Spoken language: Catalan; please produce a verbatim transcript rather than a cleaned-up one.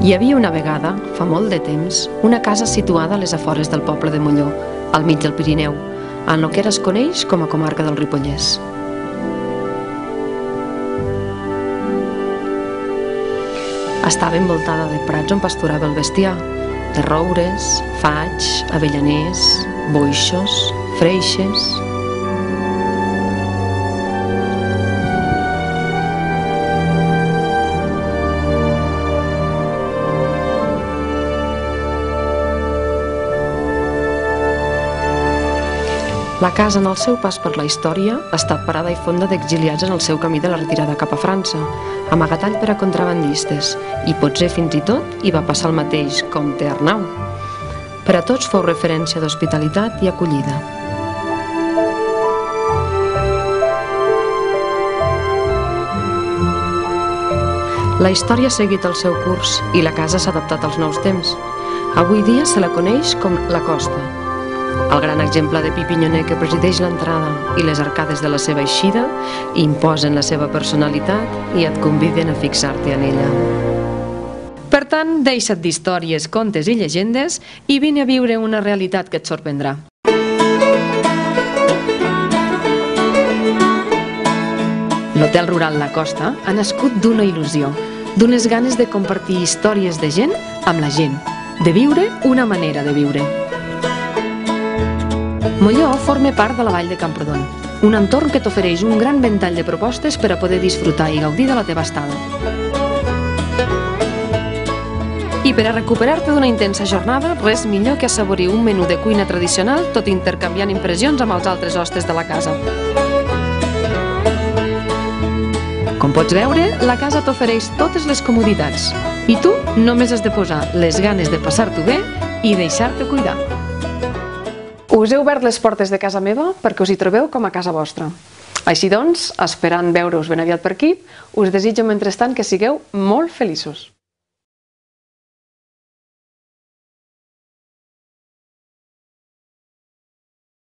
Hi havia una vegada, fa molt de temps, una casa situada a les afores del poble de Molló, al mig del Pirineu, en el que ara es coneix com a comarca del Ripollès. Estava envoltada de prats on pasturava el bestiar, de roures, faigs, avellaners, boixos, freixes. La casa, en el seu pas per la història, ha estat parada i fonda d'exiliats en el seu camí de la retirada cap a França, amagatall per a contrabandistes, i potser fins i tot hi va passar el mateix comte Arnau. Per a tots fou referència d'hospitalitat i acollida. La història ha seguit el seu curs i la casa s'ha adaptat als nous temps. Avui dia se la coneix com la Costa, el gran exemple de pi pinyoner que presideix l'entrada i les arcades de la seva eixida imposen la seva personalitat i et conviden a fixar-te en ella. Per tant, deixa't d'històries, contes i llegendes i vine a viure una realitat que et sorprendrà. L'Hotel Rural La Costa ha nascut d'una il·lusió, d'unes ganes de compartir històries de gent amb la gent, de viure una manera de viure. Molló forma part de la vall de Camprodon, un entorn que t'ofereix un gran ventall de propostes per a poder disfrutar i gaudir de la teva estada. I per a recuperar-te d'una intensa jornada, res millor que assaborir un menú de cuina tradicional tot intercanviant impressions amb els altres hostes de la casa. Com pots veure, la casa t'ofereix totes les comoditats i tu només has de posar les ganes de passar-t'ho bé i deixar-te cuidar. Us he obert les portes de casa meva perquè us hi trobeu com a casa vostra. Així doncs, esperant veure-us ben aviat per aquí, us desitjo mentrestant que sigueu molt feliços.